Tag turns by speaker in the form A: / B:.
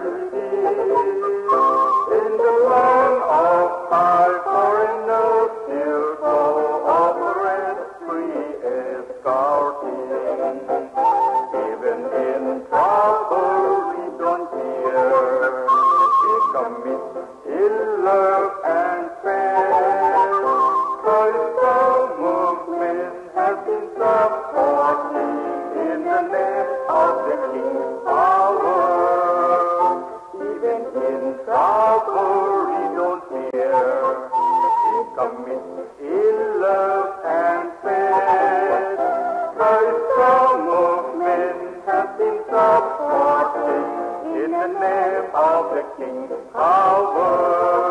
A: In the land of our foreigners still cooperate, free escorting. Even in trouble we don't care. We commit in love and fair. Crystal movement has been supporting in the name of the King's power. Even in trouble we don't fear. We commit in love and faith. Crystal movement has been supporting in the name of the King's power.